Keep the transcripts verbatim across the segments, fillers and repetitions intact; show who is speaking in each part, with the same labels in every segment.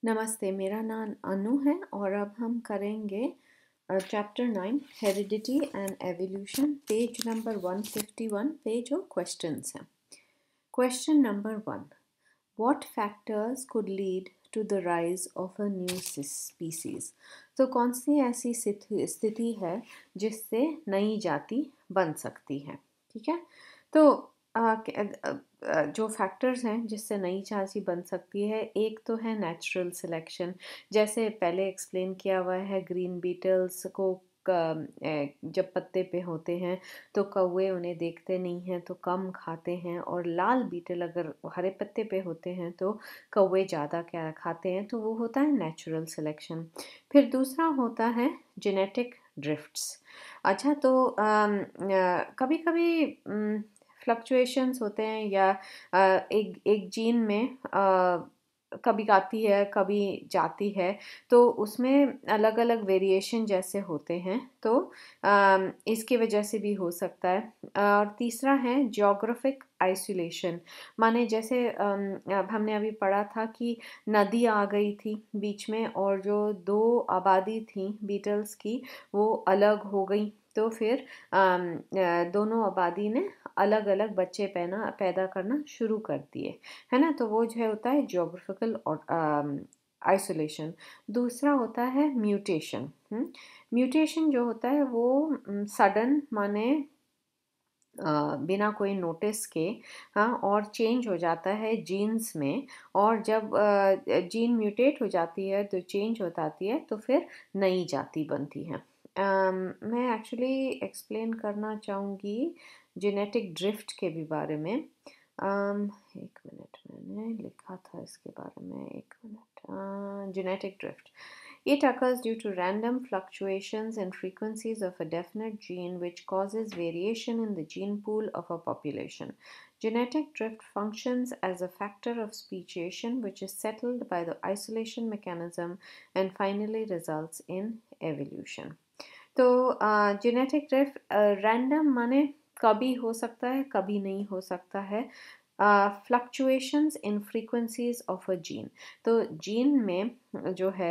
Speaker 1: नमस्ते, मेरा नाम अनु है और अब हम करेंगे chapter nine heredity and evolution, page number one fifty one पे जो क्वेश्चंस हैं। Question number one, what factors could lead to the rise of a new species. तो कौन सी ऐसी स्थिति है जिससे नई जाति बन सकती है। ठीक है, तो आ, जो फैक्टर्स हैं जिससे नई जाति बन सकती है, एक तो है नेचुरल सिलेक्शन। जैसे पहले एक्सप्लेन किया हुआ है, ग्रीन बीटल्स को जब पत्ते पे होते हैं तो कौवे उन्हें देखते नहीं हैं तो कम खाते हैं, और लाल बीटल अगर हरे पत्ते पे होते हैं तो कौवे ज़्यादा क्या खाते हैं, तो वो होता है नेचुरल सिलेक्शन। फिर दूसरा होता है जेनेटिक ड्रिफ्ट्स। अच्छा, तो कभी कभी फ्लक्चुएशंस होते हैं या आ, एक एक जीन में आ, कभी आती है कभी जाती है, तो उसमें अलग अलग वेरिएशन जैसे होते हैं, तो आ, इसकी वजह से भी हो सकता है। और तीसरा है जियोग्राफिक आइसोलेशन, माने जैसे अब हमने अभी पढ़ा था कि नदी आ गई थी बीच में और जो दो आबादी थी बीटल्स की वो अलग हो गई, तो फिर दोनों आबादी ने अलग अलग बच्चे पैदा पैदा करना शुरू कर दिए, है ना। तो वो जो है होता है जियोग्राफिकल आइसोलेशन। दूसरा होता है म्यूटेशन। म्यूटेशन जो होता है वो सडन माने बिना कोई नोटिस के, हाँ, और चेंज हो जाता है जीन्स में, और जब जीन म्यूटेट हो जाती है तो चेंज हो जाती है तो फिर नई जाति बनती है। um, मैं एक्चुअली एक्सप्लेन करना चाहूँगी जेनेटिक ड्रिफ्ट के भी बारे में। um, एक मिनट, मैंने लिखा था इसके बारे में, एक मिनट। Genetic drift, it occurs due to random fluctuations in frequencies of a definite gene which causes variation in the gene pool of a population. Genetic drift functions as a factor of speciation which is settled by the isolation mechanism and finally results in evolution. तो genetic drift random माने कभी हो सकता है कभी नहीं हो सकता है। Fluctuations in frequencies of a gene, तो जीन में जो है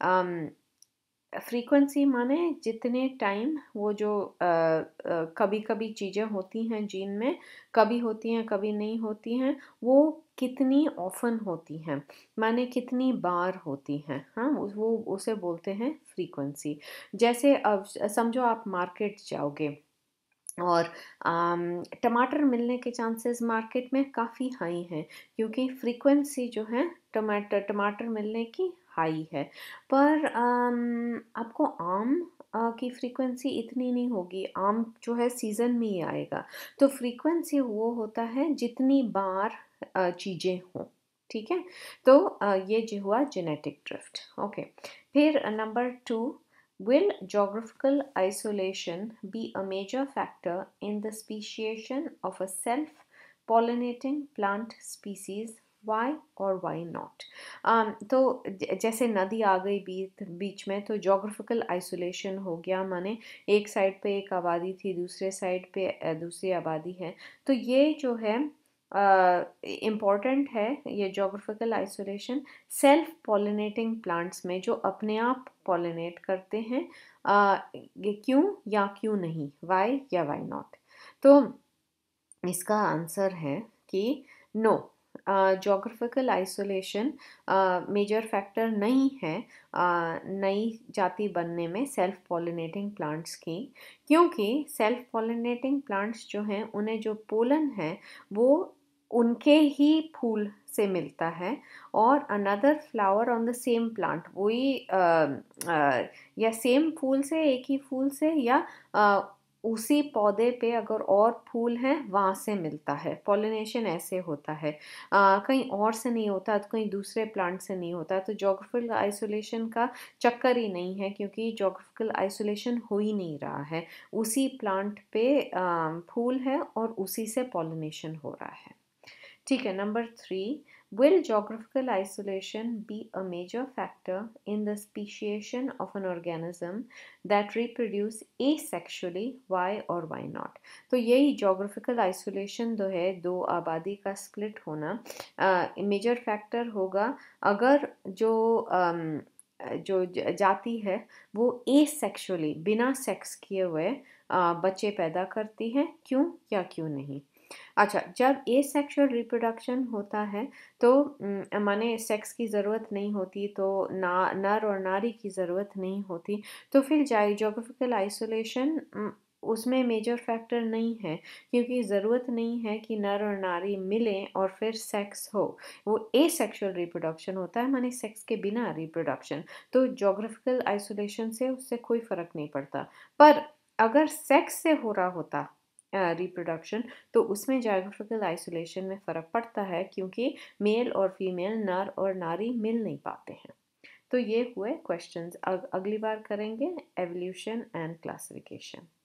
Speaker 1: फ्रीक्वेंसी um, माने जितने टाइम वो जो कभी कभी चीज़ें होती हैं जीन में, कभी होती हैं कभी नहीं होती हैं, वो कितनी ऑफन होती हैं, माने कितनी बार होती हैं, हाँ, वो उसे बोलते हैं फ्रीक्वेंसी। जैसे अब समझो आप मार्केट जाओगे और टमाटर मिलने के चांसेस मार्केट में काफ़ी हाई हैं, क्योंकि फ्रीक्वेंसी जो है टमाटर टमाटर मिलने की हाई है। पर आम, आपको आम आ, की फ्रीक्वेंसी इतनी नहीं होगी, आम जो है सीज़न में ही आएगा, तो फ्रीक्वेंसी वो होता है जितनी बार चीज़ें हों। ठीक है, तो आ, ये जो हुआ जेनेटिक ड्रिफ्ट। ओके, फिर number two, will geographical isolation be a major factor in the speciation of a self-pollinating plant species? Why or why not? um, तो जैसे नदी आ गई बीच बीच में, तो जोग्राफिकल आइसोलेशन हो गया, माने एक साइड पे एक आबादी थी, दूसरे साइड पे दूसरी आबादी है, तो ये जो है इम्पॉर्टेंट uh, है ये geographical isolation self pollinating plants में, जो अपने आप पॉलिनेट करते हैं। uh, ये क्यों या क्यों नहीं, वाई या वाई नॉट। तो इसका आंसर है कि no, geographical isolation major factor नहीं है uh, नई जाति बनने में सेल्फ पॉलिनेटिंग प्लांट्स की, क्योंकि सेल्फ पॉलिनेटिंग प्लांट्स जो हैं उन्हें जो पोलन है वो उनके ही फूल से मिलता है, और another flower on the same plant, वही या सेम फूल से, एक ही फूल से, या uh, उसी पौधे पे अगर और फूल हैं वहाँ से मिलता है। पॉलिनेशन ऐसे होता है, आ, कहीं और से नहीं होता, तो कहीं दूसरे प्लांट से नहीं होता। तो जोग्राफिकल आइसोलेशन का चक्कर ही नहीं है, क्योंकि जोग्राफिकल आइसोलेशन हो ही नहीं रहा है, उसी प्लांट पे आ, फूल है और उसी से पॉलिनेशन हो रहा है। ठीक है, number three, Will geographical isolation be a major factor in the speciation of an organism that reproduce asexually? Why or why not? तो यही geographical isolation जो है, दो आबादी का split होना मेजर uh, फैक्टर होगा अगर जो um, जो जाति है वो एसेक्सुअली बिना सेक्स किए हुए बच्चे पैदा करती है, क्यों या क्यों नहीं। अच्छा, जब एसेक्सुअल रिप्रोडक्शन होता है तो माने सेक्स की ज़रूरत नहीं होती, तो ना नर और नारी की ज़रूरत नहीं होती, तो फिर जियोग्राफिकल आइसोलेशन उसमें मेजर फैक्टर नहीं है, क्योंकि ज़रूरत नहीं है कि नर और नारी मिलें और फिर सेक्स हो। वो एसेक्सुअल रिप्रोडक्शन होता है, माने सेक्स के बिना रिप्रोडक्शन। तो जियोग्राफिकल आइसोलेशन से उससे कोई फ़र्क नहीं पड़ता। पर अगर सेक्स से हो रहा होता रिप्रोडक्शन तो उसमें जियोग्राफिकल आइसोलेशन में फ़र्क पड़ता है, क्योंकि मेल और फीमेल नर और नारी मिल नहीं पाते हैं। तो ये हुए क्वेश्चंस। अगली बार करेंगे एवोल्यूशन एंड क्लासिफिकेशन।